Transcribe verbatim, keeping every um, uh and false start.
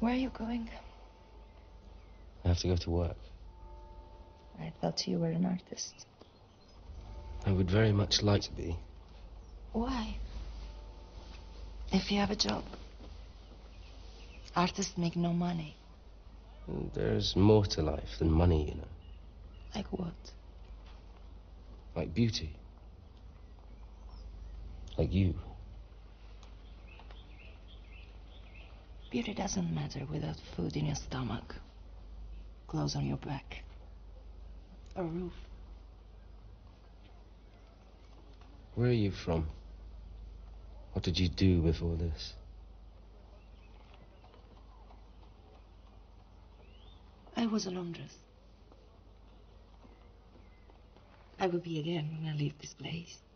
Where are you going? I have to go to work. I thought you were an artist. I would very much like to be. Why? If you have a job. Artists make no money. There's more to life than money, you know. Like what? Like beauty. Like you. Beauty doesn't matter without food in your stomach, clothes on your back, a roof. Where are you from? What did you do before this? I was a laundress. I will be again when I leave this place.